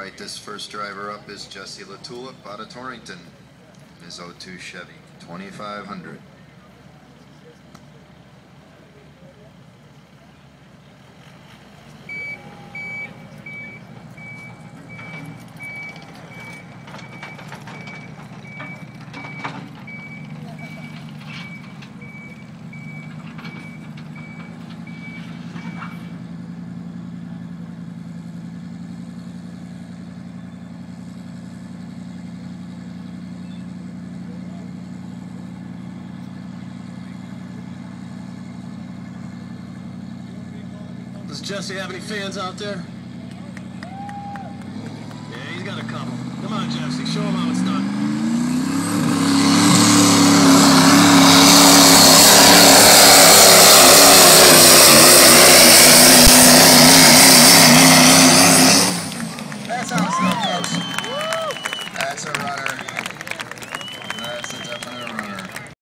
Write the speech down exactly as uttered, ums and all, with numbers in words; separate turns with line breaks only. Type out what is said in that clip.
right, this first driver up is Jesse LaTulip out of Torrington. His oh two Chevy, twenty-five hundred.
Does Jesse have any fans out there? Yeah, he's got a couple. Come on, Jesse, show him